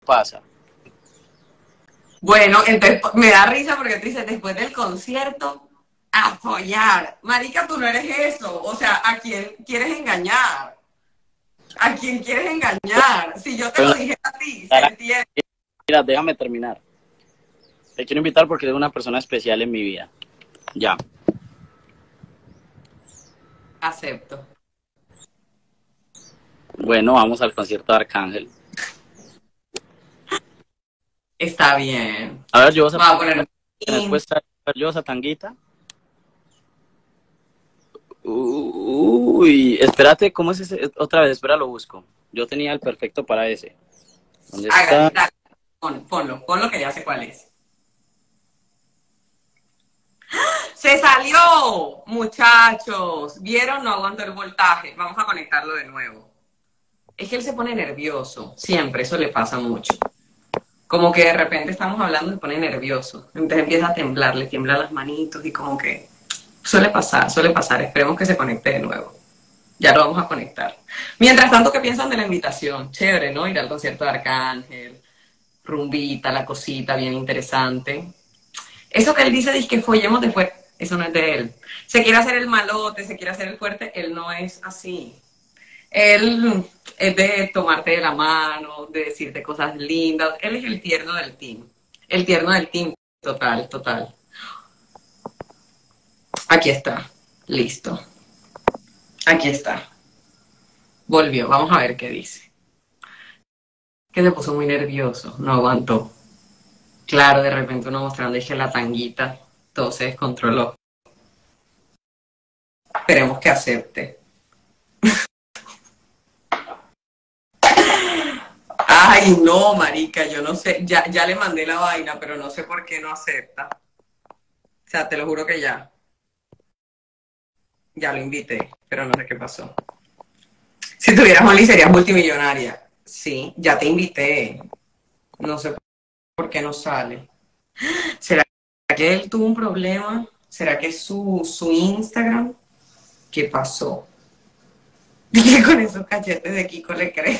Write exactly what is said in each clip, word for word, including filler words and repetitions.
pasa. Bueno, entonces me da risa porque tú dices, después del concierto, a follar. Marica, tú no eres eso. O sea, ¿a quién quieres engañar? ¿A quién quieres engañar? Si yo te lo dije a ti, ¿se entiende? Mira, déjame terminar. Te quiero invitar porque eres una persona especial en mi vida. Ya. Acepto. Bueno, vamos al concierto de Arcángel. Está bien. A ver, yo Vamos a poner... después a ver, yo esa tanguita. Uy, espérate, ¿cómo es ese? Otra vez, espera, lo busco. Yo tenía el perfecto para ese. ¿Dónde está? Hágale, Pon, ponlo, ponlo que ya sé cuál es. ¡Se salió! Muchachos, ¿vieron? No aguantó el voltaje. Vamos a conectarlo de nuevo. Es que él se pone nervioso. Siempre, eso le pasa mucho. Como que de repente estamos hablando y se pone nervioso. Entonces empieza a temblar, le tiemblan las manitos y como que... Suele pasar, suele pasar. Esperemos que se conecte de nuevo. Ya lo vamos a conectar. Mientras tanto, ¿qué piensan de la invitación? Chévere, ¿no? Ir al concierto de Arcángel, rumbita, la cosita, bien interesante. Eso que él dice, dice que follemos después, eso no es de él. Se quiere hacer el malote, se quiere hacer el fuerte, él no es así. Él es de tomarte de la mano, de decirte cosas lindas. Él es el tierno del team. El tierno del team, total, total. Aquí está, listo. Aquí está. Volvió, vamos a ver qué dice. Que se puso muy nervioso, no aguantó. Claro, de repente uno mostrando, dije la tanguita, todo se descontroló. Esperemos que acepte. Ay, no, marica, yo no sé, ya, ya le mandé la vaina, pero no sé por qué no acepta. O sea, te lo juro que ya. Ya lo invité, pero no sé qué pasó. Si tuvieras Molly serías multimillonaria. Sí, ya te invité. No sé por qué no sale. ¿Será que él tuvo un problema? ¿Será que es su, su Instagram? ¿Qué pasó? Dije con esos cachetes de Kiko le creo.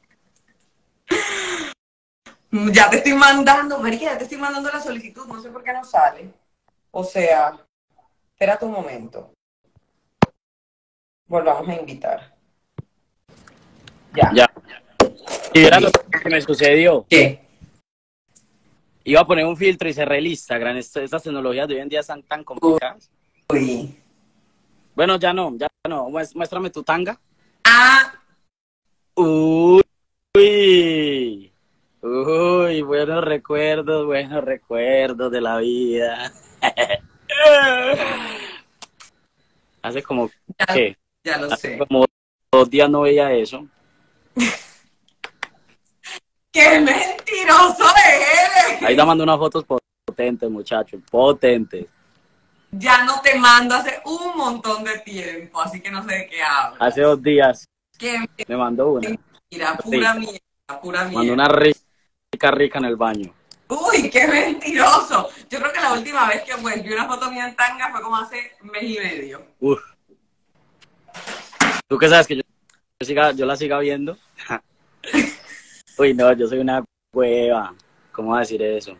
Ya te estoy mandando, marica, ya te estoy mandando la solicitud. No sé por qué no sale. O sea, espérate un momento. Volvamos a invitar. Ya. Ya. Y verás lo que me sucedió. ¿Qué? Iba a poner un filtro y cerré el Instagram. Estas, estas tecnologías de hoy en día están tan complicadas. Uy. Bueno, ya no, ya no. Muéstrame tu tanga. Ah. Uy. Uy. Uy, buenos recuerdos, buenos recuerdos de la vida. Hace como, Ya, ¿qué? ya lo Hace sé. como dos días no veía eso. ¡Qué mentiroso eres! Ahí está mandando unas fotos potentes, muchachos, potentes. Ya no te mando hace un montón de tiempo, así que no sé de qué hablas. Hace dos días Qué me mandó una. mentira, pura mierda, pura mierda. Mandó una rica, rica en el baño. Uy, qué mentiroso. Yo creo que la última vez que pues, vi una foto mía en tanga fue como hace mes y medio. Uf. ¿Tú qué sabes que yo, yo, siga, yo la siga viendo? Uy, no, yo soy una cueva. ¿Cómo va a decir eso?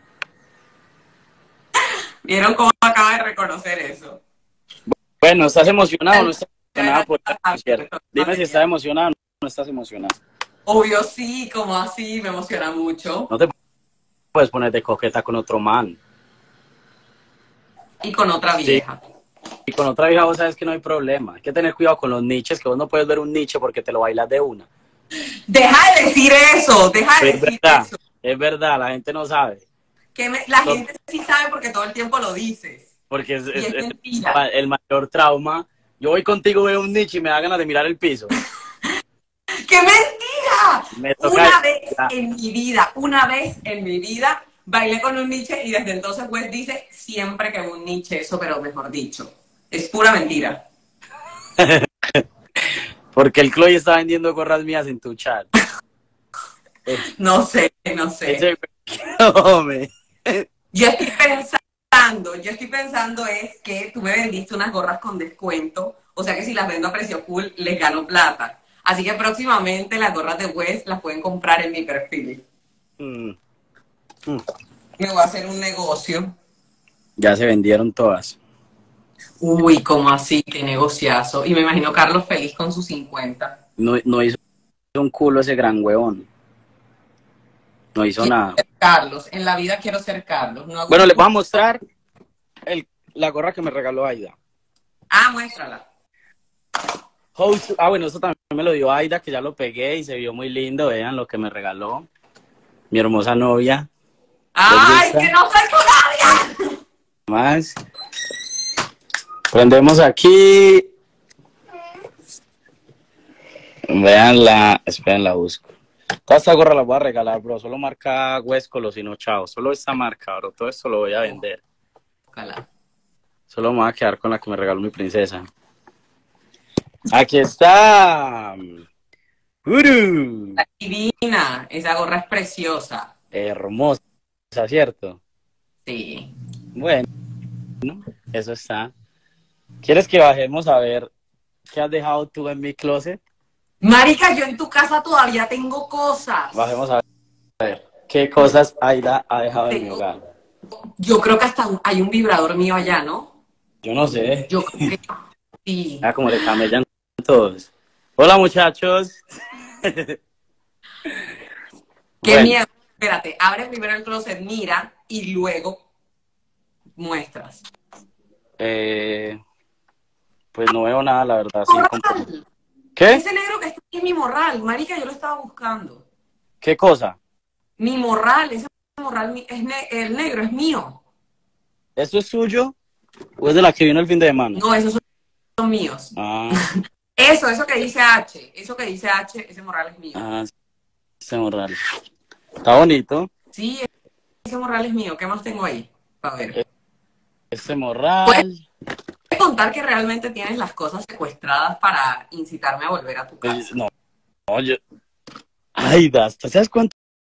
¿Vieron cómo acaba de reconocer eso? Bueno, ¿estás emocionado o no estás emocionado por el concierto? Dime si estás emocionado o no estás emocionado. Obvio sí, como así, me emociona mucho. No te puedes poner de coqueta con otro man. Y con otra vieja. Sí. Y con otra vieja vos sabes que no hay problema. Hay que tener cuidado con los niches, que vos no puedes ver un niche porque te lo bailas de una. Deja de decir eso, deja de es decir verdad, eso. Es verdad, la gente no sabe. Que me, la no, gente sí sabe porque todo el tiempo lo dices. Porque es, es, es, es mentira. el mayor trauma. Yo voy contigo, veo un niche y me da ganas de mirar el piso. ¡Qué mentira! Me toca una vez ya. en mi vida, una vez en mi vida, bailé con un niche y desde entonces pues dice siempre que un niche, eso, pero mejor dicho. Es pura mentira. Porque el Chloe está vendiendo gorras mías en tu chat. No sé, no sé. Ese... no, me... Yo estoy pensando, yo estoy pensando es que tú me vendiste unas gorras con descuento, o sea que si las vendo a precio full, les gano plata. Así que próximamente las gorras de West las pueden comprar en mi perfil. Mm, mm. Me voy a hacer un negocio. Ya se vendieron todas. Uy, ¿cómo así? Qué negociazo. Y me imagino Carlos feliz con sus cincuenta. No, no hizo un culo ese gran huevón. No hizo Quiero nada. ser Carlos. En la vida quiero ser Carlos. No hago Bueno, un les voy a culo. mostrar el, la gorra que me regaló Aida. Ah, muéstrala. Host- ah, bueno, eso también me lo dio Aida, que ya lo pegué y se vio muy lindo. Vean lo que me regaló mi hermosa novia. ¡Ay, gusta? que no soy tu novia! Más. Prendemos aquí. Veanla. Esperen, la busco. Toda esta gorra la voy a regalar, bro. Solo marca Huescolo, si no, chao. Solo esta marca, bro. Todo esto lo voy a vender. Ojalá. Solo me voy a quedar con la que me regaló mi princesa. Aquí está. ¡Uru! Está divina. Esa gorra es preciosa. Hermosa, ¿cierto? Sí. Bueno, eso está. ¿Quieres que bajemos a ver qué has dejado tú en mi closet? Marica, yo en tu casa todavía tengo cosas. Bajemos a ver qué cosas Aida ha dejado en mi Tengo- hogar. Yo creo que hasta un- hay un vibrador mío allá, ¿no? Yo no sé. Yo creo que sí. Ah, como le camellan todos. Hola, muchachos. Qué Bueno, miedo. Espérate, abre primero el closet, mira, y luego muestras. eh, pues no veo nada, la verdad. Sí, como- ¡Morral! ¿Qué? Ese negro que está aquí es mi morral. Marica, yo lo estaba buscando. ¿Qué cosa? Mi morral, ese morral mi- es ne- el negro, es mío. ¿Eso es suyo? ¿O es de la que vino el fin de semana? No, esos son, son míos. Ah, Eso, eso que dice H, eso que dice H, ese morral es mío. ah, ese morral. Está bonito. Sí, ese morral es mío. ¿Qué más tengo ahí? A ver. Ese morral. ¿Puedes contar que realmente tienes las cosas secuestradas para incitarme a volver a tu casa? Pues, no, no, yo... Aida, ¿tú sabes cuánto